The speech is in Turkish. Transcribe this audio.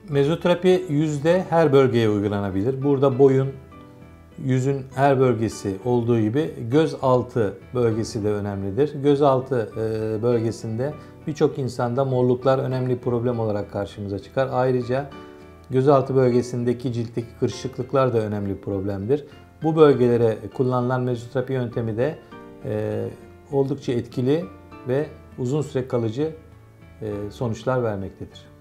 Mezoterapi yüzde her bölgeye uygulanabilir. Burada boyun, yüzün her bölgesi olduğu gibi göz altı bölgesi de önemlidir. Göz altı bölgesinde birçok insanda morluklar önemli bir problem olarak karşımıza çıkar. Ayrıca gözaltı bölgesindeki ciltteki kırışıklıklar da önemli bir problemdir. Bu bölgelere kullanılan mezoterapi yöntemi de oldukça etkili ve uzun süre kalıcı sonuçlar vermektedir.